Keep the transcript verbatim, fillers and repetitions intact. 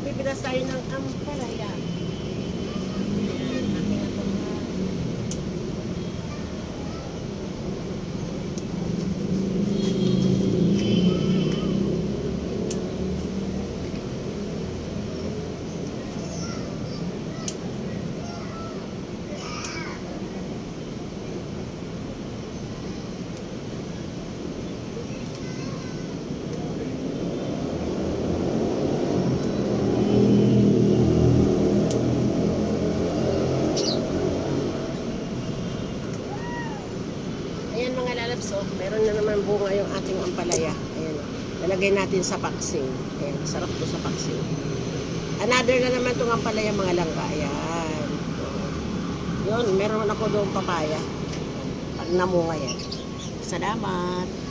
magpipilas tayo ng ampalaya. Ayan mga lalabs, oh, meron na naman bunga yung ating ampalaya. Ayan, oh. Lalagay natin sa paksing. Ayan, sarap to sa paksing. Another na naman itong ampalaya mga langka. Ayan. Oh. Yun, meron ako doon papaya. Pag namunga yan. Salamat.